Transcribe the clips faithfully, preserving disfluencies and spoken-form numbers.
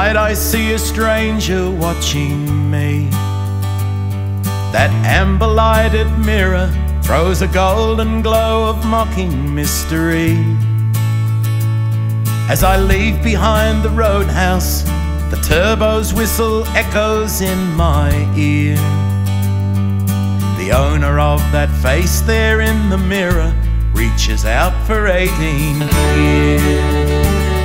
Tonight I see a stranger watching me. That amber-lighted mirror throws a golden glow of mocking mystery. As I leave behind the roadhouse, the turbo's whistle echoes in my ear. The owner of that face there in the mirror reaches out for eighteen years.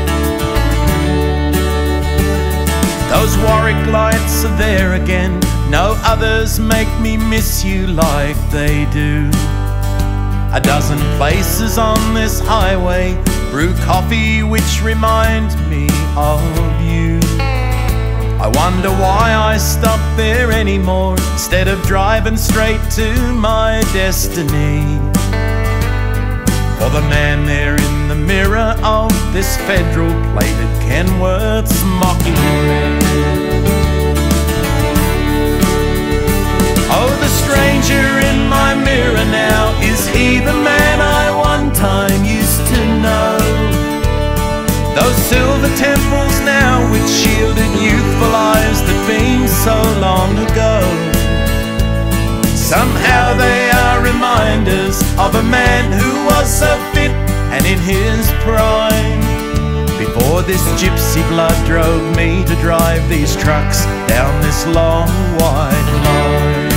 Those Warwick lights are there again. No others make me miss you like they do. A dozen places on this highway brew coffee which reminds me of you. I wonder why I stop there anymore instead of driving straight to my destiny. For the man there in the mirror of this federal plated Kenworth's mocking red. Oh, the stranger in my mirror now, is he the man I one time used to know? Those silver temples now which shielded youthful eyes that beamed so long ago. Somehow they are reminders of a man who was so fit and in his prime, before this gypsy blood drove me to drive these trucks down this long white line.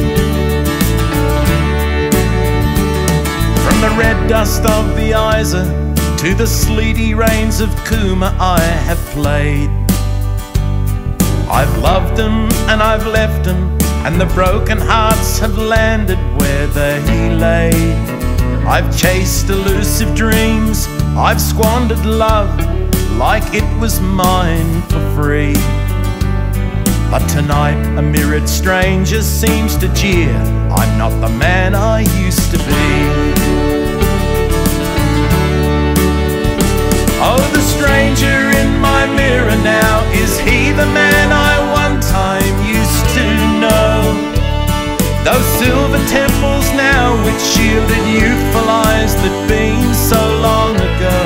From the red dust of the Isa to the sleety rains of Cooma I have played. I've loved them and I've left them, and the broken hearts have landed where they lay. I've chased elusive dreams, I've squandered love like it was mine for free. But tonight a mirrored stranger seems to jeer, I'm not the man I used to be. Oh, the stranger in my mirror now, is he the man I one time used to know? Those silver temples now which shielded youthful eyes that beamed so long ago.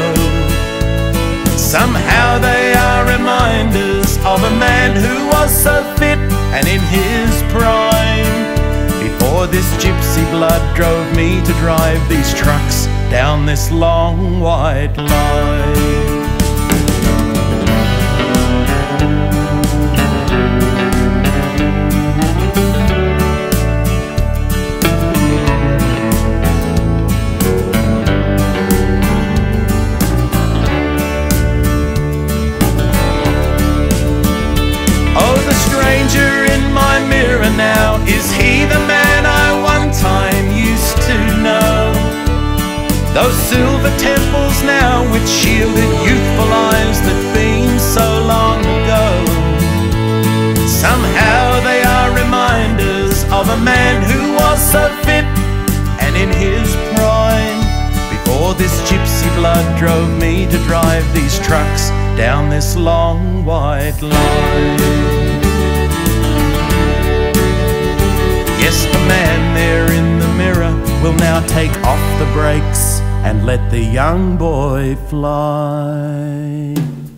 Somehow they are reminders of a man who was so fit and in his prime, before this gypsy blood drove me to drive these trucks down this long white line. Stranger in my mirror now, is he the man I one time used to know? Those silver temples now which shielded youthful eyes that beamed so long ago. Somehow they are reminders of a man who was so fit and in his prime, before this gypsy blood drove me to drive these trucks down this long white line. Yes, the man there in the mirror will now take off the brakes and let the young boy fly.